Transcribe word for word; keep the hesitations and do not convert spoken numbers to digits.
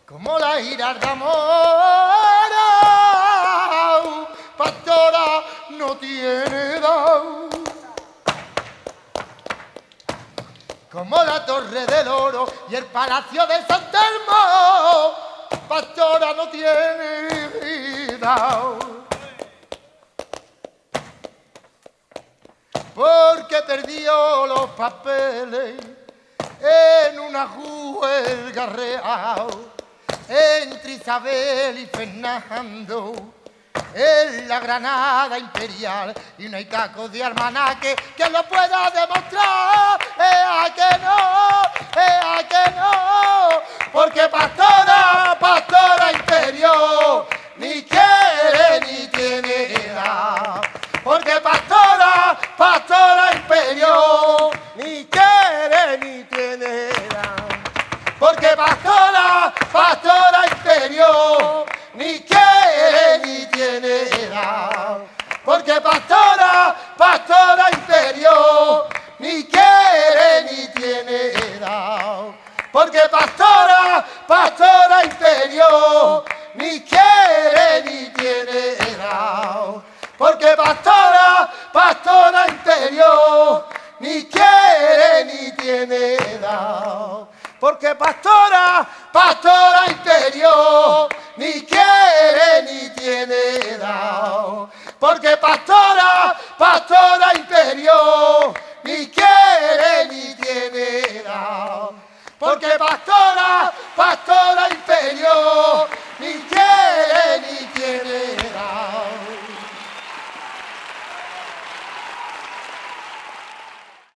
como la Giralda mora, pastora no tiene dao. Como la Torre del Oro y el Palacio de San Telmo, pastora no tiene vida. Porque perdió los papeles en una huelga real entre Isabel y Fernando en la Granada Imperial, y no hay tacos de almanaque que lo pueda demostrar. ¡Ea que no! ¡Ea que no! Porque pastora, pastora interior, ni quiere ni tiene edad. Porque pastora, pastora interior, ni quiere ni tiene edad. Porque pastora, pastora interior, ni quiere ni tiene edad. Porque pastora, pastora interior, ni quiere ni tiene edad. Porque pastora, pastora interior, ni quiere ni tiene edad. Porque pastora, pastora interior, ni quiere ni tiene edad. Porque pastora, pastora interior, ni quiere ni tiene edad. Porque pastora, pastora interior, ni quiere ni tiene edad. Porque pastora